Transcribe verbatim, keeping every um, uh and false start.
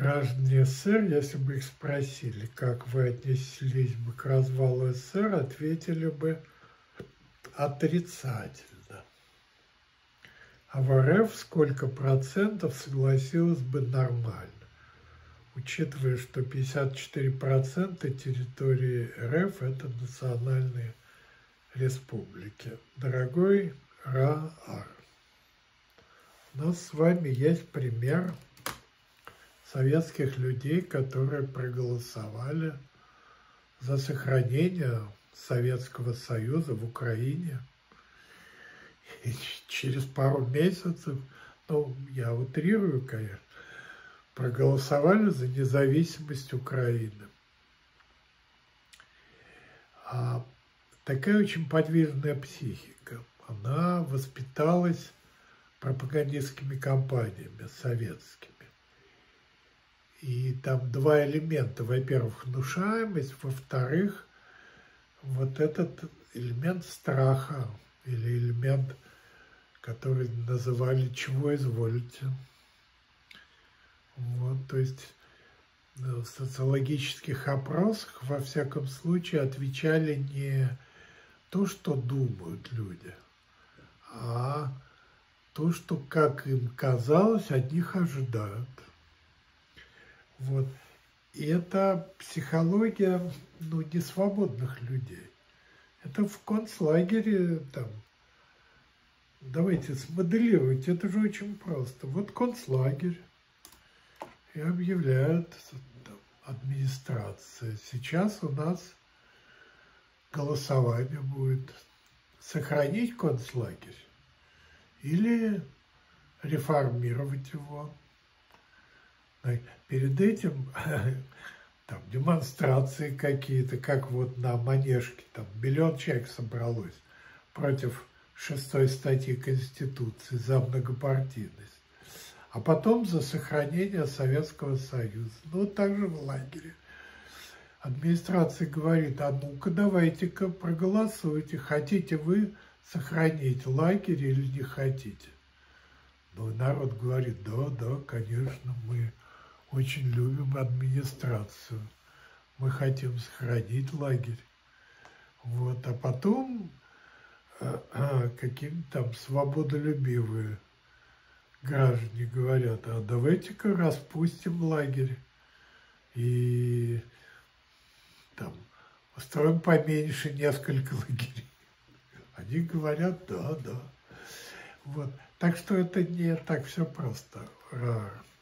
граждане СССР, если бы их спросили, как вы отнеслись бы к развалу СССР, ответили бы отрицательно. А в РФ сколько процентов согласилось бы нормально? Учитывая, что пятьдесят четыре процента территории РФ – это национальные республики. Дорогой Раар, у нас с вами есть пример советских людей, которые проголосовали за сохранение Советского Союза в Украине. И через пару месяцев, ну, я утрирую, конечно, проголосовали за независимость Украины. А такая очень подвижная психика. Она воспиталась пропагандистскими кампаниями советскими. И там два элемента. Во-первых, внушаемость, во-вторых, вот этот элемент страха или элемент, который называли «чего изволите». Вот, то есть в социологических опросах, во всяком случае, отвечали не то, что думают люди, а то, что, как им казалось, от них ожидают. Вот. И это психология, ну, несвободных людей. Это в концлагере, там, давайте смоделировать, это же очень просто. Вот концлагерь, и объявляют там, администрация. Сейчас у нас голосование будет. Сохранить концлагерь или реформировать его. Перед этим там демонстрации какие-то, как вот на Манежке, там миллион человек собралось против шестой статьи Конституции за многопартийность. А потом за сохранение Советского Союза. Ну, так же в лагере. Администрация говорит, а ну-ка давайте-ка проголосуйте, хотите вы сохранить лагерь или не хотите. Ну, и народ говорит, да, да, конечно, мы очень любим администрацию, мы хотим сохранить лагерь. Вот, а потом а, а, какие-то там свободолюбивые граждане говорят, а давайте-ка распустим лагерь и там устроим поменьше несколько лагерей. Они говорят, да, да. Вот. Так что это не так все просто.